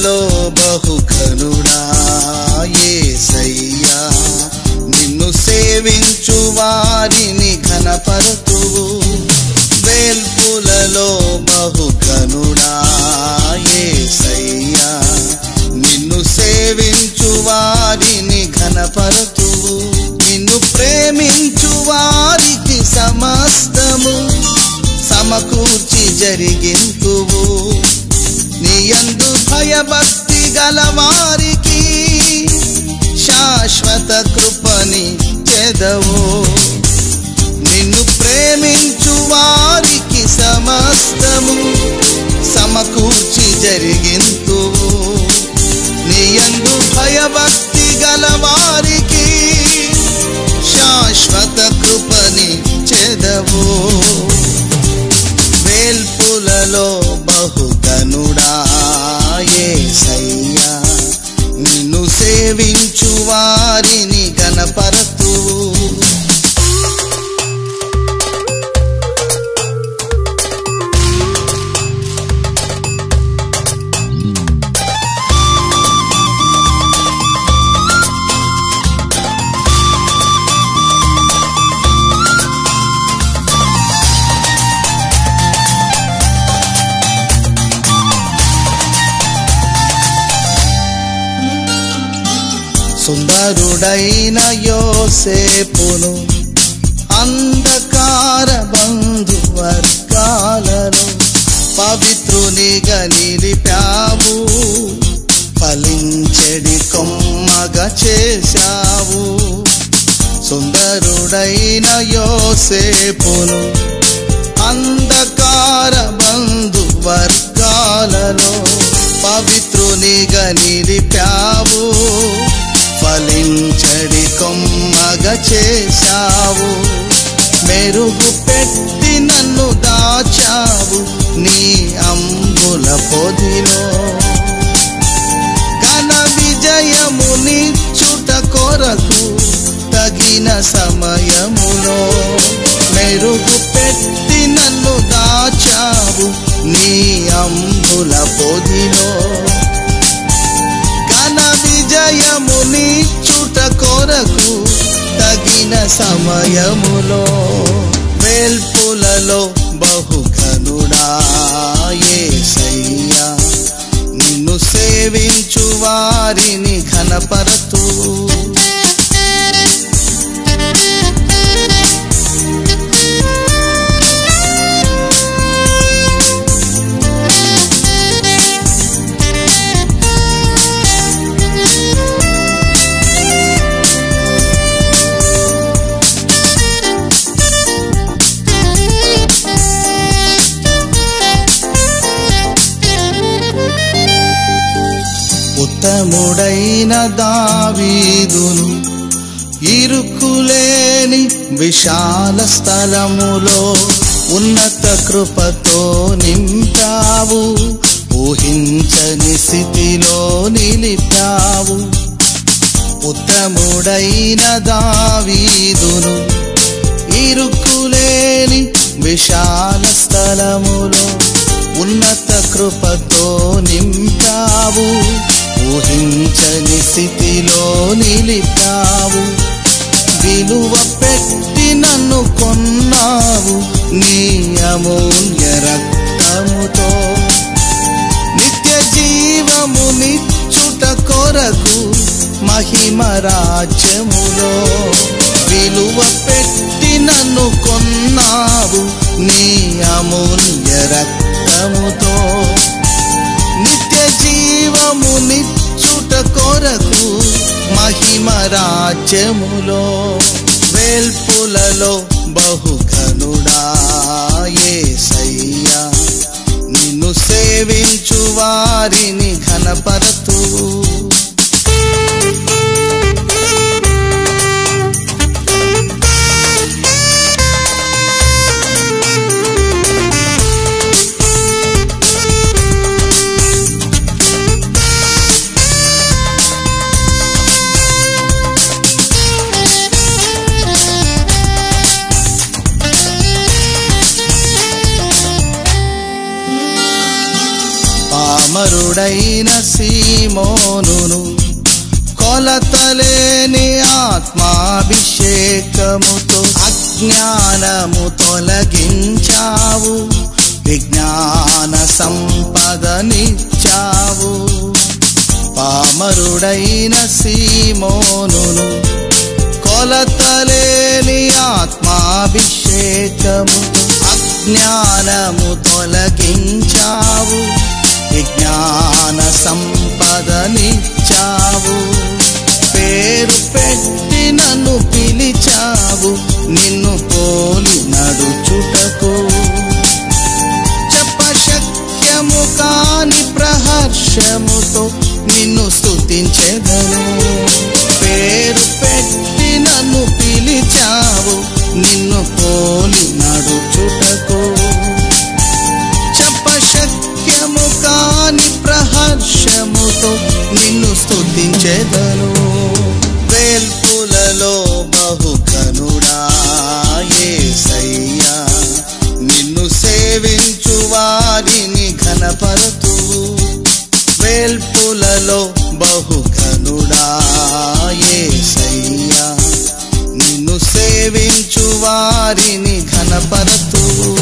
వేల్పులలో బహుఘనుడా యేసయ్యా నిన్ను సేవించు వారిని ఘనపరతువు వేల్పులలో బహుఘనుడా యేసయ్యా నిన్ను సేవించు వారిని ఘనపరతువు నిన్ను ప్రేమించు వారికి సమస్తము సమకూర్చి జరిగింతువు నీయందు భయభక్తి గలవారికి శాశ్వత కృపని చెదవు నిన్ను ప్రేమించు వారికి సమస్తము సమకూర్చి జరిగింతువు నీయందు భయభక్తి గలవారికి శాశ్వత కృపని చెదవు వేల్పులలో బహుఘనుడా యేసయ్యా నిన్ను సేవించు వారిని ఘనపరతువు సుందరుడైన యోసేపును అంధకార బంధువర్గాలలో పవిత్రునిగా నిలిపావు ఫలించెడి కొమ్మగా చేశావు సుందరుడైన యోసేపును అంధకార బంధువర్గాలలో పవిత్రునిగా నిలిపావు ఫలించడి కొమ్మగా చేశావు మెరుగు పెట్టి నన్ను దాచావు నీ అంబుల పొదిలో ఘన విజయమునిచ్చుట కొరకు తగిన సమయములో మెరుగు పెట్టి నన్ను దాచావు నీ అంబుల పొదిలో ఘన విజయమునిచ్చుట కొరకు తగిన సమయములో వేల్పులలో బహుఘనుడా యేసయ్యా నిన్ను సేవించు వారిని ఘనపరతువు ఉత్తముడైన దావీదును ఇరుకులేని విశాల స్థలములో ఉన్నత కృపతో నింపావు ఊహించని స్థితిలో నిలిపావు ఉత్తముడైన దావీదును ఇరుకులేని విశాల స్థలములో ఉన్నత కృపతో నింపావు ఊహించని స్థితిలో నిలిపావు విలువ పెట్టి నన్ను కొన్నావు నీ అమూల్య రక్తముతో నిత్య జీవమునిచ్చుట కొరకు మహిమ రాజ్యములో విలువ పెట్టి నన్ను కొన్నావు నీ అమూల్య రక్తముతో నిత్య జీవమునిచ్చుట కొరకు మహిమ రాజ్యములో వేల్పులలో బహుఘనుడా యేసయ్యా నిన్ను సేవించు వారిని ఘనపరతువు పామరుడైన సీమోనును కొలతలేని ఆత్మాభిషేకముతో అజ్ఞానము తొలగించావు, విజ్ఞాన సంపదనిచ్చావు. పామరుడైన సీమోనును కొలతలేని ఆత్మాభిషేకముతో అజ్ఞానము తొలగించావు, విజ్ఞాన సంపదనిచ్చావు. పేరు పెట్టి నన్ను పిలిచావు, నిన్ను పోలి నడుచుటకు. చెప్పశక్యము కాని ప్రహర్షముతో నిన్ను స్తుతించెదను. పేరు పెట్టి నన్ను పిలిచావు, నిన్ను పోలి నడుచుటకు. చెప్పశక్యము కాని ప్రహర్షముతో నిన్ను స్తుతించెదను. వేల్పులలో బహుకనుడా యేసయ్యా, నిన్ను సేవించు వారిని ఘనపరతువు. వేల్పులలో బహుకనుడా యేసయ్యా, నిన్ను సేవించు వారిని ఘనపరతువు.